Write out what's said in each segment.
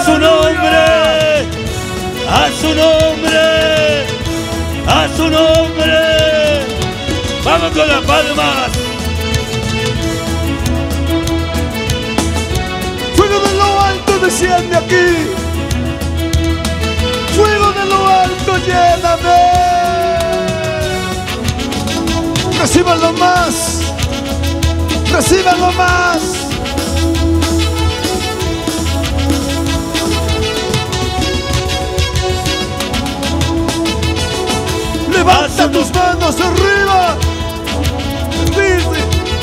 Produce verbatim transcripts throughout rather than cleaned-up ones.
su nombre, a su nombre, a su nombre. Vamos con las palmas. Fuego de lo alto desciende aquí. Fuego de lo alto lléname. Recíbanlo más. Recíbanlo más. Levanta tus manos arriba. Dice.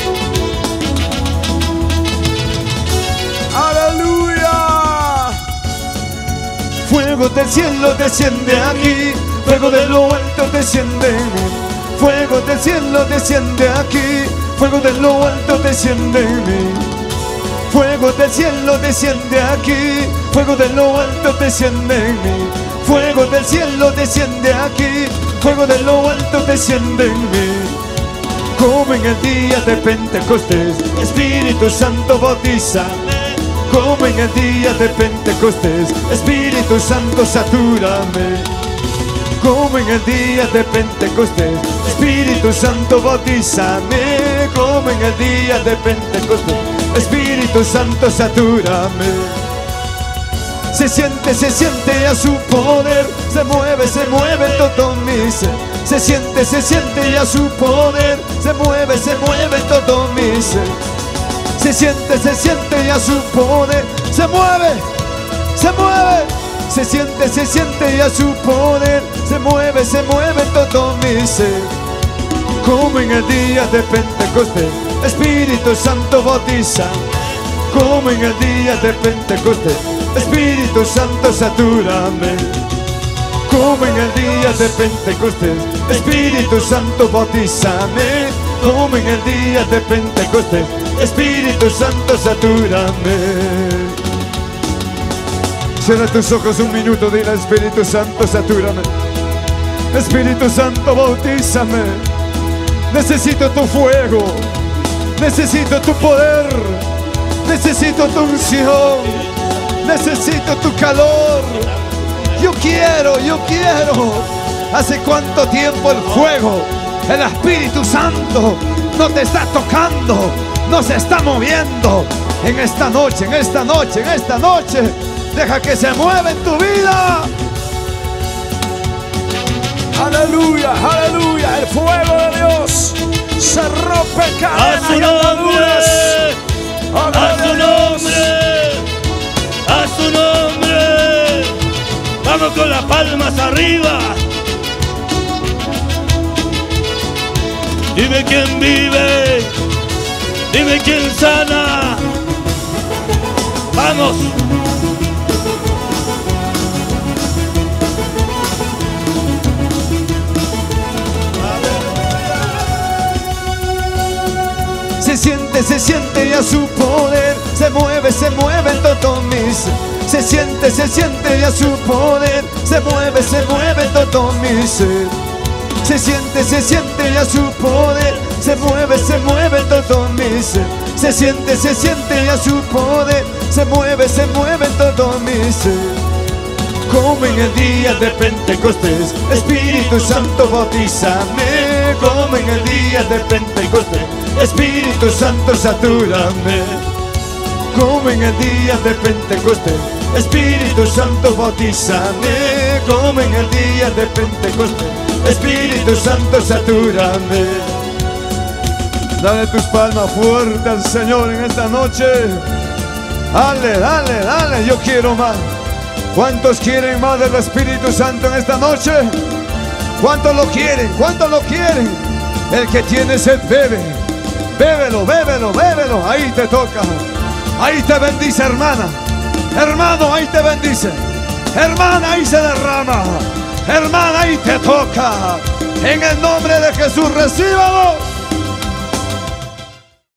Aleluya. Fuego del cielo desciende aquí. Fuego de lo alto desciende. Fuego del cielo desciende aquí. Fuego de lo alto desciende en mí. Fuego del cielo desciende aquí. Fuego de lo alto desciende en mí. Fuego del cielo desciende aquí. Fuego de lo alto desciende en mí. Como en el día de Pentecostés, Espíritu Santo bautízame. Como en el día de Pentecostés, Espíritu Santo satúrame. Como en el día de Pentecostés, Espíritu Santo bautízame. Como en el día de Pentecostés, Espíritu Santo satúrame. Se siente, se siente a su poder. Se mueve, se mueve todo mi ser. Se siente, se siente a su poder. Se mueve, se mueve todo mi ser. Se siente, se siente a su poder. Se mueve, se mueve. Se siente, se siente a su poder. Se mueve, se mueve todo mi ser. Como en el día de Pentecostés, Espíritu Santo bautiza. Como en el día de Pentecostés, Espíritu Santo satúrame. Como en el día de Pentecostés, Espíritu Santo bautízame. Como en el día de Pentecostés, Espíritu Santo satúrame. Cierra tus ojos un minuto, dile: Espíritu Santo satúrame. Espíritu Santo bautízame. Necesito tu fuego. Necesito tu poder. Necesito tu unción. Necesito tu calor. Yo quiero, yo quiero. ¿Hace cuánto tiempo el fuego, el Espíritu Santo no te está tocando, no se está moviendo? En esta noche, en esta noche, en esta noche, deja que se mueva en tu vida. Aleluya, aleluya. El fuego de Dios se rompe cadenas y ataduras. A su nombre, a su nombre. Vamos con las palmas arriba. Dime quién vive, dime quién sana. Vamos. Se siente, se siente ya su poder. Se mueve, se mueve en todo mi ser. Se siente, se siente ya su poder. Se mueve, se mueve en todo mi ser. Se siente, se siente ya su poder. Se mueve, se mueve en todo mi ser. Se siente, se siente ya su poder. Se mueve, se mueve en todo mi ser. Como en el día de Pentecostés, Espíritu Santo bautízame. Como en el día de Pentecostés, Espíritu Santo satúrame. Como en el día de Pentecostés, Espíritu Santo bautízame. Como en el día de Pentecostés, Espíritu Santo satúrame. Dale tus palmas fuerte al Señor en esta noche. Dale, dale, dale, yo quiero más. ¿Cuántos quieren más del Espíritu Santo en esta noche? ¿Cuántos lo quieren? ¿Cuántos lo quieren? El que tiene sed bebe. Bébelo, bébelo, bébelo. Ahí te toca. Ahí te bendice, hermana. Hermano, ahí te bendice. Hermana, ahí se derrama. Hermana, ahí te toca. En el nombre de Jesús, recíbalo.